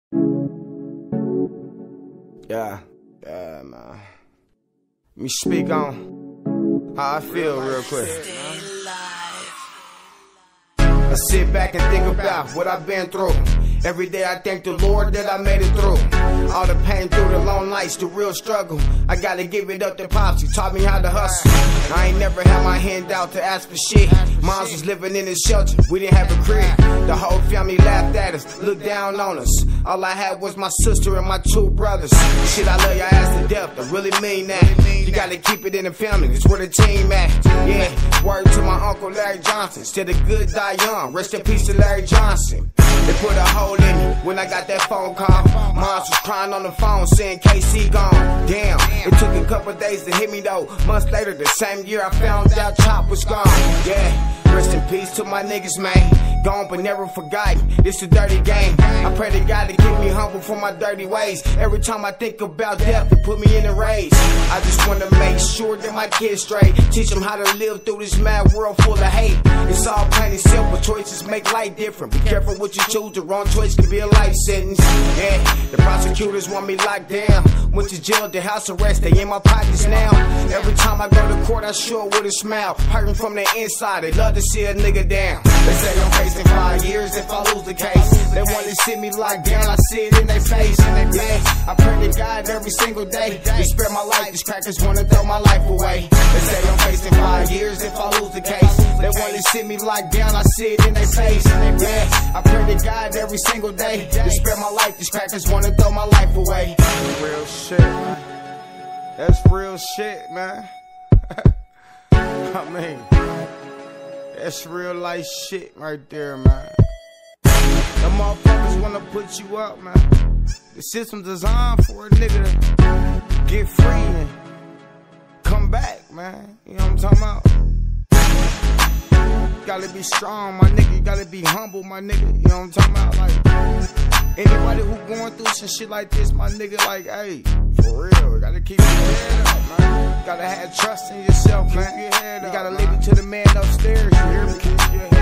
Yeah, man. Let me speak on how I feel real quick. I sit back and think about what I've been through. Every day I thank the Lord that I made it through. All the pain through the long nights, the real struggle. I gotta give it up to Pops, he taught me how to hustle. I ain't never had my hand out to ask for shit. Moms was living in a shelter, we didn't have a crib. The whole family laughed at us, looked down on us. All I had was my sister and my two brothers. Shit, I love your ass to death, I really mean that. You gotta keep it in the family, it's where the team at. Yeah, word to my Uncle Larry Johnson. Said the good die young, rest in peace to Larry Johnson. They put a hole in me when I got that phone call. Moms was crying on the phone saying KC gone. Damn, it took a couple days to hit me though. Months later, the same year I found out Chop was gone. Yeah, rest in peace to my niggas, man. Gone but never forgotten, it's a dirty game. I pray to God to keep me humble for my dirty ways. Every time I think about death, it put me in a rage. I just wanna make sure that my kids straight. Teach them how to live through this mad world full of hate. It's all plain and simple, choices make life different. Be careful what you choose, the wrong choice can be a life sentence. Yeah, the prosecutors want me locked down. Went to jail, the house arrest, they in my pockets now. Every time I go to court, I show up with a smile. Hurting from the inside, they love to see a nigga down. They say I'm facing 5 years if I lose the case. They want to see me locked down, I see it in their face. Yeah, I pray to God every single day to spare my life, these crackers wanna throw my life away. They say I'm facing 5 years if I lose the case. They want to see me locked down, I see it in their face. Yeah, I pray to God every single day to spare my life, these crackers wanna throw my life away. That's real shit, man. That's real shit, man. I mean, that's real life shit right there, man. Them motherfuckers wanna put you up, man. The system's designed for a nigga to get free and come back, man. You know what I'm talking about? You gotta be strong, my nigga. You gotta be humble, my nigga. You know what I'm talking about? Like, anybody who going through some shit like this, my nigga, like, hey, for real, you gotta keep your head up, man. You gotta have trust in yourself, man. You gotta leave it to the man upstairs, you hear me? Keep your head